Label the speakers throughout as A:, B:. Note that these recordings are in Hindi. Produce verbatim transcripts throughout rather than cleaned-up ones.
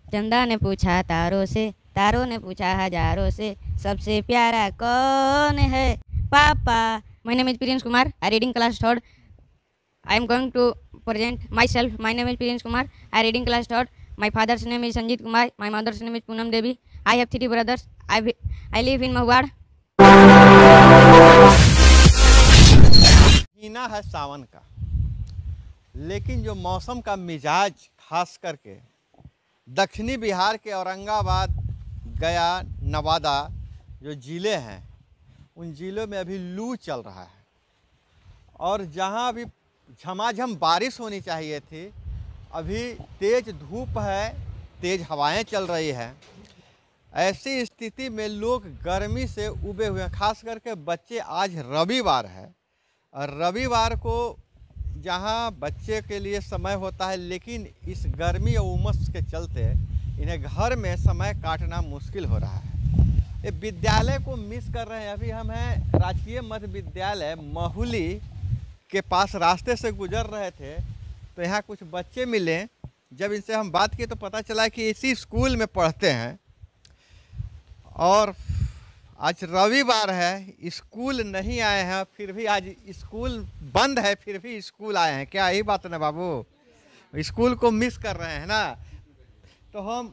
A: चंदा ने पूछा तारों से, तारों ने पूछा हजारों से, सबसे प्यारा कौन है पापा। My name is Prince Kumar. I reading class third. I am going to present myself. My name is Prince Kumar. I reading class third. My father's name is Sanjit Kumar. My mother's name is Poonam Devi. I have three brothers. I vi- I live in Mahuad.
B: महीना है सावन का, लेकिन जो मौसम का मिजाज खास करके दक्षिणी बिहार के औरंगाबाद, गया, नवादा जो ज़िले हैं उन ज़िलों में अभी लू चल रहा है। और जहां अभी झमाझम बारिश होनी चाहिए थी, अभी तेज़ धूप है, तेज़ हवाएं चल रही है। ऐसी स्थिति में लोग गर्मी से उबे हुए हैं, खास करके बच्चे। आज रविवार है और रविवार को जहां बच्चे के लिए समय होता है, लेकिन इस गर्मी और उमस के चलते इन्हें घर में समय काटना मुश्किल हो रहा है। ये विद्यालय को मिस कर रहे हैं। अभी हम हैं राजकीय मध्य विद्यालय महुली के पास, रास्ते से गुजर रहे थे तो यहाँ कुछ बच्चे मिले। जब इनसे हम बात किए तो पता चला कि इसी स्कूल में पढ़ते हैं और आज रविवार है, स्कूल नहीं आए हैं, फिर भी आज स्कूल बंद है, फिर भी स्कूल आए हैं। क्या यही बात है ना बाबू? स्कूल को मिस कर रहे हैं ना। तो हम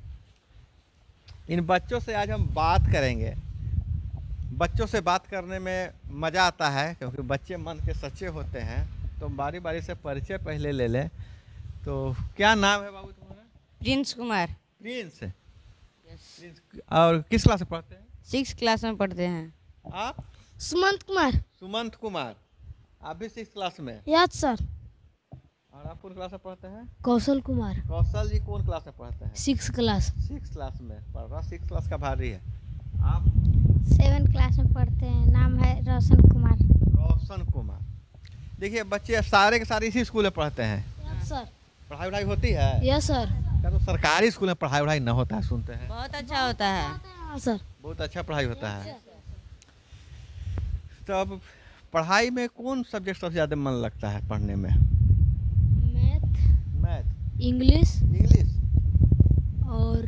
B: इन बच्चों से आज हम बात करेंगे। बच्चों से बात करने में मज़ा आता है क्योंकि बच्चे मन के सच्चे होते हैं। तो बारी बारी से परिचय पहले ले लें। तो क्या नाम है बाबू तुम्हारा?
A: प्रिंस कुमार।
B: प्रिंस। प्रिंस। और किस क्लास में पढ़ते हैं?
A: सिक्स क्लास में पढ़ते हैं।
B: आप?
C: सुमंत कुमार।
B: सुमंत कुमार, आप भी सिक्स क्लास में?
C: Yes sir.
B: और आप कौन क्लास में पढ़ते हैं?
C: कौशल कुमार।
B: कौशल जी कौन क्लास में पढ़ते हैं?
C: Six class.
B: सिक्स क्लास में पढ़ रहा, सिक्स क्लास का भारी है। आप?
D: सेवन क्लास में पढ़ते हैं। नाम है रोशन कुमार।
B: रोशन कुमार। देखिए बच्चे सारे के सारे इसी स्कूल में पढ़ते हैं।
C: Yes sir.
B: पढ़ाई वढ़ाई होती है?
C: Yes sir.
B: क्या तो सरकारी स्कूल में पढ़ाई वढ़ाई न होता है, सुनते हैं?
A: बहुत अच्छा होता है।
C: हाँ सर।
B: बहुत अच्छा पढ़ाई होता है। तो अब पढ़ाई में कौन सब्जेक्ट सबसे ज़्यादा मन लगता है पढ़ने में?
C: मैथ,
B: मैथ,
C: इंग्लिश
B: इंग्लिश
C: और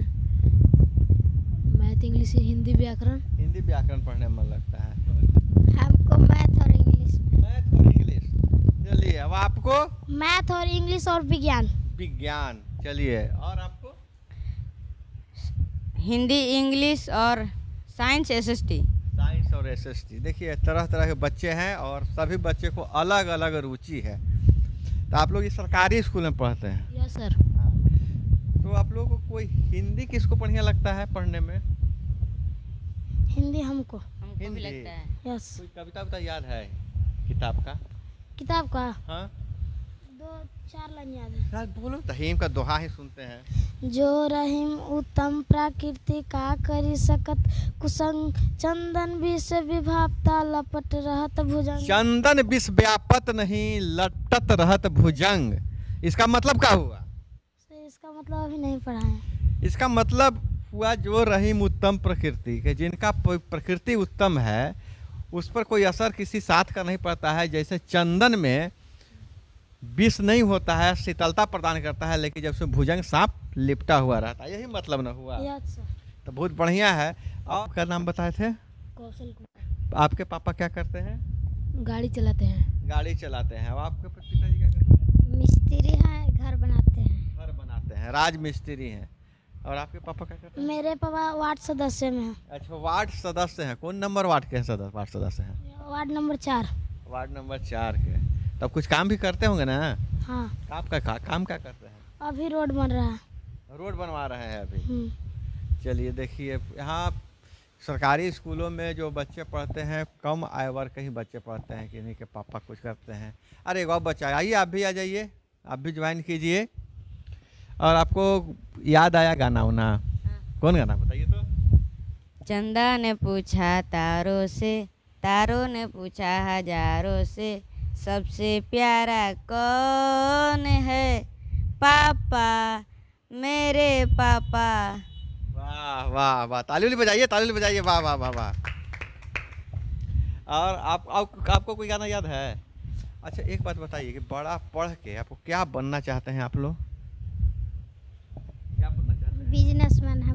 C: मैथ, इंग्लिश, हिंदी, व्याकरण।
B: हिंदी व्याकरण पढ़ने में मन लगता है।
D: हमको मैथ और इंग्लिश।
B: मैथ और इंग्लिश। चलिए, अब आपको?
D: मैथ और इंग्लिश और विज्ञान।
B: विज्ञान। चलिए, और आपको?
A: हिंदी, इंग्लिश और साइंस, एसएसटी।
B: साइंस और एसएसटी। देखिए तरह तरह के बच्चे हैं और सभी बच्चे को अलग अलग रुचि है। तो आप लोग इस सरकारी स्कूल में पढ़ते हैं?
C: Yes sir.
B: हाँ। तो आप लोगों को कोई हिंदी किसको बढ़िया लगता है पढ़ने में?
D: हिंदी हमको।
A: हमको भी
B: हिंदी।
A: लगता है।
C: यस।
B: कोई कविता उविता याद है किताब का?
D: किताब का
B: हाँ,
D: दो चार लाइन याद है।
B: यार बोलो। रहीम का दोहा ही सुनते हैं।
D: जो रहीम उत्तम प्रकृति का करी सकत, कुसंग चंदन विष विभावता लपट रहत भुजंग।
B: चंदन विष व्यापत नहीं, लटत रहत भुजंग। इसका मतलब क्या हुआ?
D: सर इसका मतलब अभी नहीं पढ़ा है।
B: इसका मतलब हुआ जो रहीम उत्तम प्रकृति के, जिनका प्रकृति उत्तम है उस पर कोई असर किसी साथ का नहीं पड़ता है। जैसे चंदन में विष नहीं होता है, शीतलता प्रदान करता है, लेकिन जब उसमें भुजंग सांप लिपटा हुआ रहता है। यही मतलब ना हुआ?
D: Yes sir.
B: तो बहुत बढ़िया है। आपका नाम बताए थे?
C: कौशल कुमार।
B: आपके पापा क्या करते हैं?
C: गाड़ी चलाते हैं।
B: गाड़ी चलाते हैं। और आपके पिताजी क्या करते हैं?
D: मिस्त्री है, घर बनाते हैं।
B: घर बनाते हैं, राज मिस्त्री हैं। और आपके पापा क्या करते हैं?
D: मेरे पापा वार्ड सदस्य में है।
B: अच्छा, वार्ड सदस्य हैं। कौन नंबर वार्ड के सदस्य वार्ड सदस्य हैं?
D: वार्ड नंबर चार।
B: वार्ड नंबर चार के। तब कुछ काम भी करते होंगे ना?
D: हाँ।
B: काम का का, काम क्या करते हैं?
D: अभी रोड बन रहा है।
B: रोड बनवा रहे हैं अभी।
D: हम्म।
B: चलिए देखिए, यहाँ सरकारी स्कूलों में जो बच्चे पढ़ते हैं कम आय वर्ग के ही बच्चे पढ़ते हैं कि इन्हीं के पापा कुछ करते हैं। अरे एक और बच्चा, आइए आप भी आ जाइए, आप भी ज्वाइन कीजिए। और आपको याद आया गाना उना? कौन गाना बताइए तो?
A: चंदा ने पूछा तारों से, तारों ने पूछा हजारों से, सबसे प्यारा कौन है पापा, मेरे पापा।
B: वाह वाह वाह, ताली उली बजाइए, ताली उली बजाइए। वाह वाह वाह वाह। और आप, आप आपको कोई गाना याद है? अच्छा एक बात बताइए कि बड़ा पढ़ के आपको क्या बनना चाहते हैं आप लोग? क्या बनना चाहते हैं?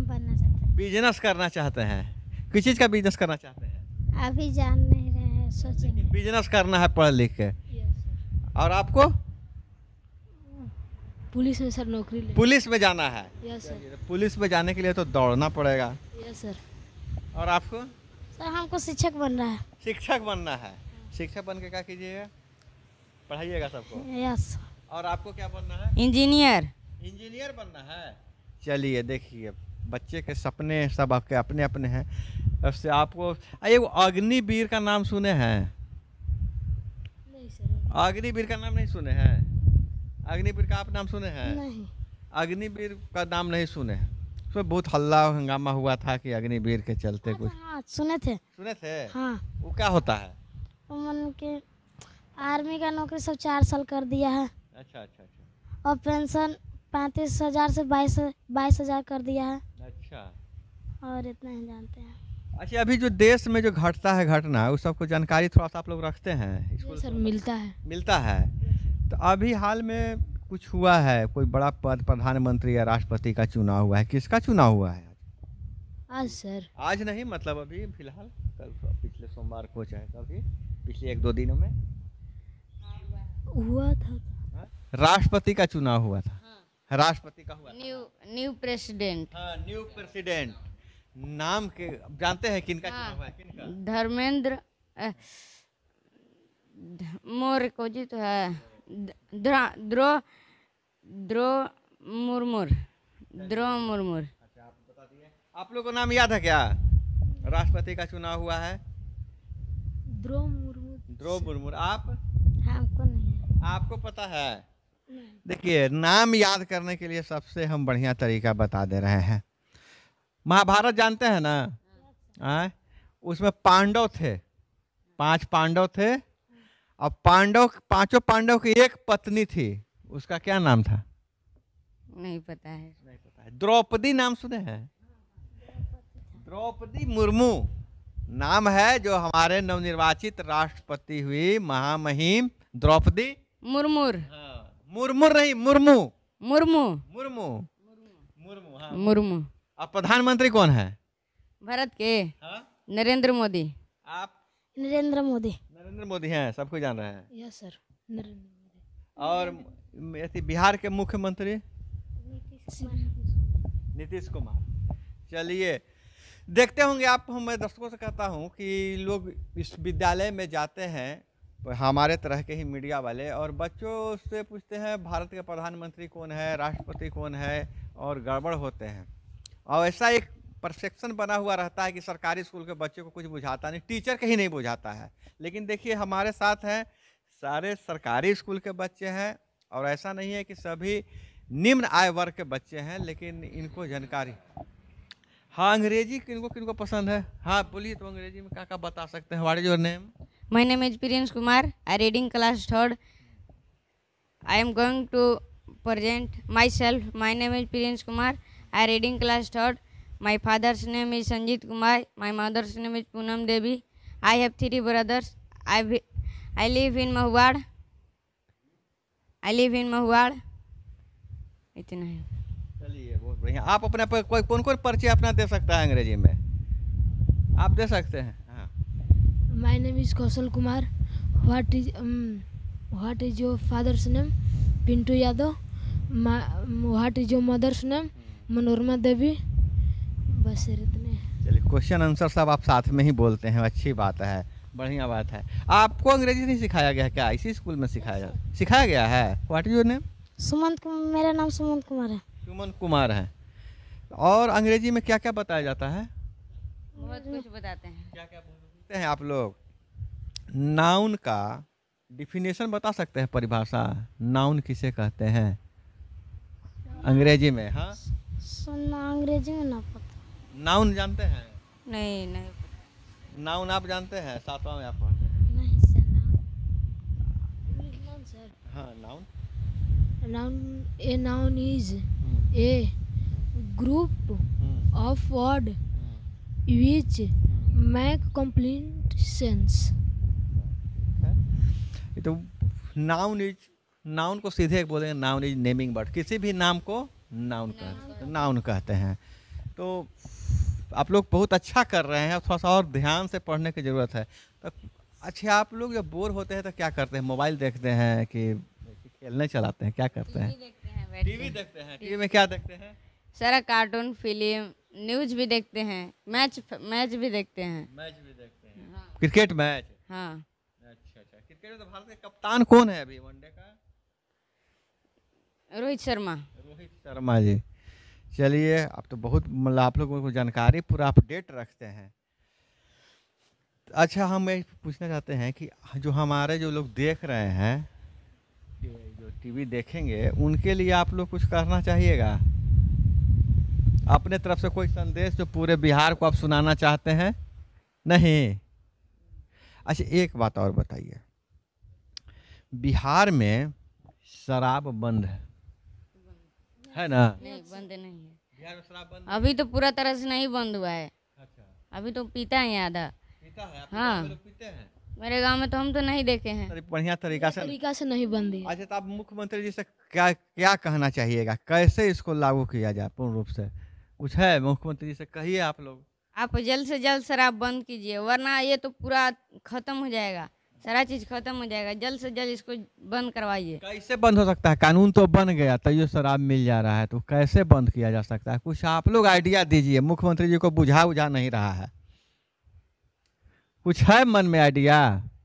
D: बनना चाहते
B: बिजनेस करना चाहते हैं। किस चीज़ का बिजनेस करना चाहते हैं?
D: हैं। अभी जान नहीं रहे हैं, सोचेंगे।
B: बिजनेस करना है पढ़ लिख के।
C: Yes sir.
B: और आपको
C: पुलिस में सर नौकरी ले।
B: पुलिस में जाना है।
C: Yes sir.
B: पुलिस में जाने के लिए तो दौड़ना पड़ेगा।
C: Yes sir.
B: और आपको
D: सर हमको शिक्षक बनना है।
B: शिक्षक बनना है। शिक्षक बन के क्या कीजिएगा? पढ़ाइएगा सबको।
D: यस।
B: और आपको क्या बनना है?
A: इंजीनियर।
B: इंजीनियर बनना है। चलिए देखिए, बच्चे के सपने सब आपके अपने अपने हैं। उससे आपको ये वो अग्निवीर का नाम सुने हैं?
C: नहीं सर।
B: अग्निवीर का नाम नहीं सुने हैं? अग्निवीर का आप नाम सुने हैं?
D: नहीं।
B: अग्निवीर का नाम नहीं सुने हैं? उसमें बहुत हल्ला हंगामा हुआ था कि अग्निवीर के चलते कुछ
D: हाँ सुने थे।
B: सुने थे।
D: हाँ।
B: वो क्या होता है?
D: मन के आर्मी का नौकरी सब चार साल कर दिया है
B: अच्छा अच्छा अच्छा
D: और पेंशन पैंतीस हजार से बाईस बाईस हजार कर दिया है
B: अच्छा
D: और इतना ही जानते हैं।
B: अच्छा। अभी जो देश में जो घटता है घटना, उस सबको जानकारी थोड़ा सा आप लोग रखते हैं स्कूल
C: यस सर,
B: से?
C: मिलता है।
B: मिलता है। तो अभी हाल में कुछ हुआ है, कोई बड़ा पद प्रधानमंत्री या राष्ट्रपति का चुनाव हुआ है। किसका चुनाव हुआ है?
C: आज सर।
B: आज नहीं, मतलब अभी फिलहाल कल पिछले सोमवार को चाहे कभी पिछले एक दो दिनों में
C: हुआ था।
B: हाँ? राष्ट्रपति का चुनाव हुआ था। राष्ट्रपति का हुआ था।
A: New new president.
B: हाँ, न्यू प्रेसिडेंट। नाम के जानते हैं किनका
A: हाँ।
B: चुनाव हुआ है? किनका?
A: धर्मेंद्र अ, ध- मौर्य को जी तो है द- द्रा- द्रो द्रो मुर्मुर द्रो मुर्मुर।
B: अच्छा, आप बता दिए। आप लोग को नाम याद है क्या? राष्ट्रपति का चुनाव हुआ है
C: द्रौपदी मुर्मू।
B: द्रौपदी मुर्मू। आप
D: हमको नहीं है।
B: आपको पता है? देखिए, नाम याद करने के लिए सबसे हम बढ़िया तरीका बता दे रहे हैं। महाभारत जानते हैं ना? आए? उसमें पांडव थे, पांच पांडव थे। और पांडव पांचों पांडव की एक पत्नी थी, उसका क्या नाम था?
A: नहीं पता है।
B: नहीं पता है। द्रौपदी नाम सुने हैं? द्रौपदी मुर्मू नाम है जो हमारे नवनिर्वाचित राष्ट्रपति हुई महामहिम द्रौपदी
A: मुर्मुर
B: हाँ, मुर्मू नहीं, मुर्मू
A: मुर्मू
B: मुर्मू मुर्मू हाँ।
A: मुर्मू।
B: अब प्रधानमंत्री कौन है?
A: भारत के
B: हाँ?
A: नरेंद्र मोदी।
B: आप
D: नरेंद्र मोदी।
B: नरेंद्र मोदी हैं, सबको जान रहे हैं।
C: Yes sir, Narendra Modi.
B: और म- अथी बिहार के मुख्यमंत्री नीतीश कुमार। चलिए देखते होंगे आप। हम मैं दर्शकों से कहता हूँ कि लोग इस विद्यालय में जाते हैं, हमारे तरह के ही मीडिया वाले, और बच्चों से पूछते हैं भारत के प्रधानमंत्री कौन है, राष्ट्रपति कौन है, और गड़बड़ होते हैं। और ऐसा एक परसेप्शन बना हुआ रहता है कि सरकारी स्कूल के बच्चे को कुछ बुझाता नहीं, टीचर के ही नहीं बुझाता है। लेकिन देखिए, हमारे साथ हैं सारे सरकारी स्कूल के बच्चे हैं, और ऐसा नहीं है कि सभी निम्न आय वर्ग के बच्चे हैं, लेकिन इनको जानकारी। हाँ, अंग्रेजी किनको किनको पसंद है? हाँ बोलिए, तो अंग्रेजी में क्या क्या बता सकते हैं? What is your name?
A: My name is Prince Kumar. I reading class third. I am going to present myself. My name is Prince Kumar. I reading class third. My father's name is Sanjit Kumar. My mother's name is Poonam Devi. I have three brothers. I vi- I live in Mahuad. I live in Mahuad. इतना है।
B: चलिए, बहुत बढ़िया। आप अपने पर कोई कौन कौन परिचय अपना दे सकता है अंग्रेजी में? आप दे सकते हैं। हाँ।
C: My name is Kaushal Kumar. What is um, what is your father's name? Pintu Yadav. My, what is your mother's name? Manorama Devi. बस इतने।
B: चलिए, क्वेश्चन आंसर सब आप साथ में ही बोलते हैं, अच्छी बात है, बढ़िया बात है। आपको अंग्रेजी नहीं सिखाया गया क्या? इसी स्कूल में सिखाया सिखाया गया है? What is your name?
D: Sumant Kumar. मेरा नाम सुमंत कुमार है।
B: सुमन कुमार है। और अंग्रेजी में क्या क्या बताया जाता है?
A: बहुत कुछ बताते हैं।
B: क्या क्या बोलते हैं आप लोग? नाउन का डिफिनेशन बता सकते हैं? परिभाषा नाउन किसे कहते हैं अंग्रेजी में? हाँ,
D: सुनना अंग्रेजी में ना पता।
B: नाउन जानते हैं?
A: नहीं नहीं पता।
B: नाउन आप जानते हैं? सातवां में आप पढ़ते हैं।
D: नहीं सर।
C: Noun sir.
B: हाँ, noun.
C: Noun, a noun is a group of word which make complete sense.
B: ये तो नाउन इज, नाउन को सीधे बोलेंगे नाउन इज नेमिंग वर्ड। किसी भी नाम को नाउन कहते नाउन कहते हैं। तो आप लोग बहुत अच्छा कर रहे हैं, थोड़ा सा और ध्यान से पढ़ने की ज़रूरत है। तो अच्छा, आप लोग जब बोर होते हैं तो क्या करते हैं? मोबाइल देखते हैं कि खेलने चलाते हैं, क्या करते हैं?
A: देखते हैं बैठ
B: टीवी
A: के।
B: देखते हैं। टीवी में क्या देखते हैं?
A: सारा कार्टून, फिल्म, न्यूज़ भी देखते हैं, मैच मैच भी देखते हैं।
B: मैच भी देखते हैं। Cricket match?
A: हाँ।
B: अच्छा अच्छा। क्रिकेट में तो भारत के कप्तान कौन है अभी वनडे का?
A: रोहित शर्मा।
B: रोहित शर्मा जी। चलिए, आप तो बहुत मतलब आप लोगों को जानकारी पूरा अपडेट रखते हैं। अच्छा, हम ये पूछना चाहते हैं कि जो हमारे जो लोग देख रहे हैं, जो टीवी देखेंगे, उनके लिए आप लोग कुछ करना चाहिएगा अपने तरफ से? कोई संदेश जो पूरे बिहार को आप सुनाना चाहते हैं? नहीं। अच्छा, एक बात और बताइए, बिहार में शराब बंद है है ना?
A: नहीं, बंद नहीं है।
B: बिहार में शराब बंद?
A: अभी तो पूरा तरह से नहीं बंद हुआ है।
B: अच्छा,
A: अभी तो पीता है आधा।
B: पीता है? आप
A: हाँ।
B: लोग पीते हैं?
A: मेरे गांव में तो हम तो नहीं देखे हैं।
B: अरे बढ़िया तरीका से।
C: तरीका से नहीं बंद है।
B: अच्छा, तो आप मुख्यमंत्री जी से क्या क्या कहना चाहिएगा, कैसे इसको लागू किया जाए पूर्ण रूप से? कुछ है मुख्यमंत्री जी से, कहिए आप लोग।
A: आप जल्द से जल्द शराब बंद कीजिए, वरना ये तो पूरा खत्म हो जाएगा, सारा चीज़ खत्म हो जाएगा। जल्द से जल्द इसको बंद करवाइए।
B: कैसे बंद हो सकता है? कानून तो बन गया, तैयो शराब मिल जा रहा है, तो कैसे बंद किया जा सकता है? कुछ आप लोग आइडिया दीजिए, मुख्यमंत्री जी को बुझा बुझा नहीं रहा है। कुछ है मन में आइडिया?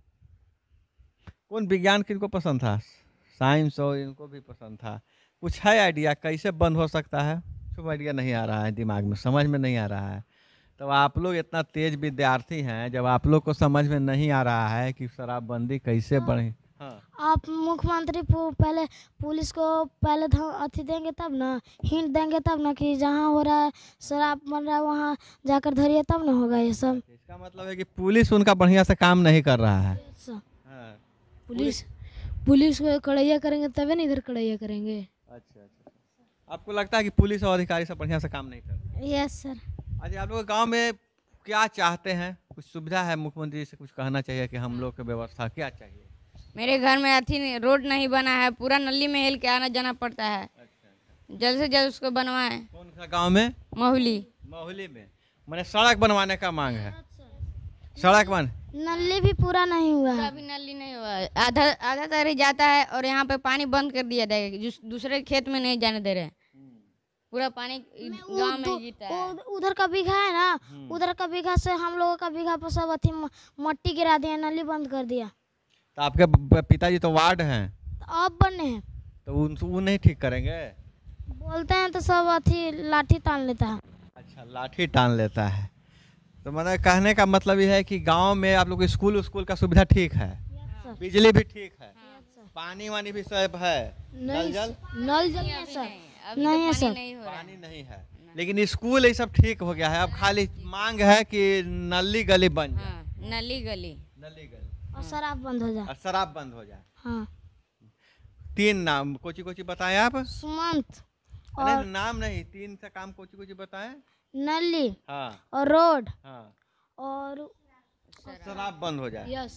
B: कौन विज्ञान किनको पसंद था? साइंस हो, इनको भी पसंद था। कुछ है आइडिया कैसे बंद हो सकता है? कुछ आइडिया नहीं आ रहा है दिमाग में, समझ में नहीं आ रहा है। तो आप लोग इतना तेज विद्यार्थी हैं, जब आप लोग को समझ में नहीं आ रहा है कि शराबबंदी कैसे बढ़े। हाँ।
D: आप मुख्यमंत्री पु- पहले पुलिस को पहले ध- अथी देंगे तब ना, हिंट देंगे तब ना कि जहाँ हो रहा है शराब बन रहा है वहाँ जाकर धरिए, तब ना होगा ये सब।
B: इसका मतलब है कि पुलिस उनका बढ़िया से काम नहीं कर रहा है।
D: सब
B: हाँ।
C: पुलिस पुलिस को कड़ैया करेंगे तभी ना इधर कड़ैया करेंगे।
B: अच्छा अच्छा। आपको लगता है कि पुलिस और अधिकारी सब बढ़िया से काम नहीं कर रहे?
D: Yes sir.
B: अच्छा, आप लोग गांव में क्या चाहते हैं? कुछ सुविधा है? मुख्यमंत्री जी से कुछ कहना चाहिए कि हम लोग की व्यवस्था क्या चाहिए?
A: मेरे घर में अथी नहीं- रोड नहीं बना है, पूरा नली में हिल के आना जाना पड़ता है। जल्द से जल्द उसको बनवाएं।
B: कौन सा गांव में?
A: महुली।
B: महुली में। मैंने सड़क बनवाने का मांग है। सड़क बन
D: नली भी पूरा नहीं हुआ है।
A: अभी नली नहीं हुआ है, आधा आधा तर ही जाता है और यहाँ पे पानी बंद कर दिया जाएगा, जिस दूसरे खेत में नहीं जाने दे रहे हैं। पूरा पानी गांव में ही जीता है।
D: उ- उधर का बीघा है ना, उधर का बीघा से हम लोगों का बीघा पर सब अथी म- मट्टी गिरा दिया, नली बंद कर दिया।
B: तो आपके ब- पिताजी तो वार्ड हैं,
D: तो अब बने हैं,
B: तो उन वो नहीं ठीक करेंगे?
D: बोलते हैं तो सब अथी लाठी तान लेता है।
B: अच्छा, लाठी टान लेता है। तो मतलब कहने का मतलब ये है कि गांव में आप लोग स्कूल स्कूल का सुविधा ठीक है,
D: सर।
B: बिजली भी ठीक है, पानी वानी भी सब है, नल
C: नहीं
B: जल?
C: नल जल
A: अभी
D: सर।
A: नहीं, अभी
D: नहीं है
A: तो
D: सर।
A: पानी नहीं हो रहा है।
B: पानी नहीं है, लेकिन स्कूल ये सब ठीक हो गया है। अब खाली मांग है कि नली गली बन जाए।
A: हाँ, नली गली।
B: नली गली
D: और शराब बंद हो जाए।
B: और शराब बंद हो जाए।
D: हाँ।
B: तीन नाम कोची कोची बताएं आप?
D: सुमंत
B: अरे
D: और
B: नाम नहीं, तीन से काम कोची कोची बताएं।
D: नली
B: हाँ
D: और रोड
B: हाँ,
D: और
B: शराब बंद हो जाए।
C: Yes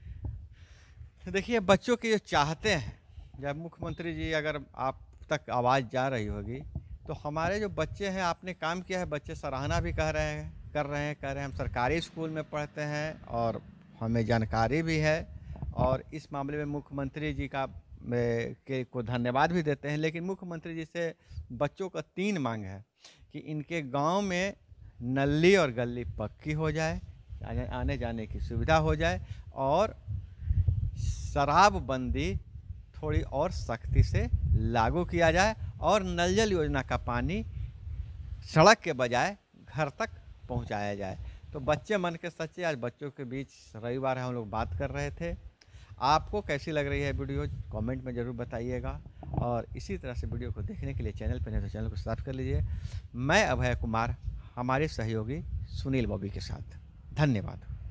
C: sir.
B: देखिए, बच्चों की जो चाहते हैं, जब मुख्यमंत्री जी अगर आप तक आवाज़ जा रही होगी, तो हमारे जो बच्चे हैं, आपने काम किया है, बच्चे सराहना भी कह रहे हैं कर रहे हैं कह रहे हैं हम सरकारी स्कूल में पढ़ते हैं और हमें जानकारी भी है, और इस मामले में मुख्यमंत्री जी का में- के को धन्यवाद भी देते हैं। लेकिन मुख्यमंत्री जी से बच्चों का तीन मांग है कि इनके गांव में नली और गली पक्की हो जाए, आने आने जाने की सुविधा हो जाए, और शराबबंदी थोड़ी और सख्ती से लागू किया जाए, और नल जल योजना का पानी सड़क के बजाय घर तक पहुंचाया जाए। तो बच्चे मन के सच्चे, आज बच्चों के बीच रविवार है, हम लोग बात कर रहे थे। आपको कैसी लग रही है वीडियो, कमेंट में ज़रूर बताइएगा, और इसी तरह से वीडियो को देखने के लिए चैनल पर नहीं तो चैनल को सब्सक्राइब कर लीजिए। मैं अभय कुमार, हमारे सहयोगी सुनील बॉबी के साथ। धन्यवाद।